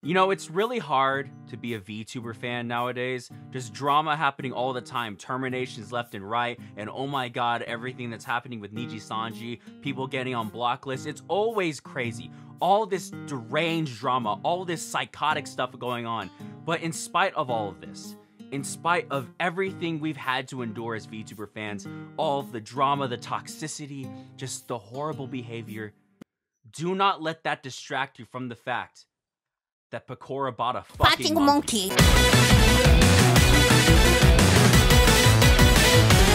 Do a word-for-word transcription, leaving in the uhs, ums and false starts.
You know, it's really hard to be a VTuber fan nowadays. Just drama happening all the time, terminations left and right, and oh my god, everything that's happening with Nijisanji, people getting on blacklists. It's always crazy. All this deranged drama, all this psychotic stuff going on. But in spite of all of this, in spite of everything we've had to endure as VTuber fans, all of the drama, the toxicity, just the horrible behavior, do not let that distract you from the fact that Pekora bought a fucking monkey. monkey.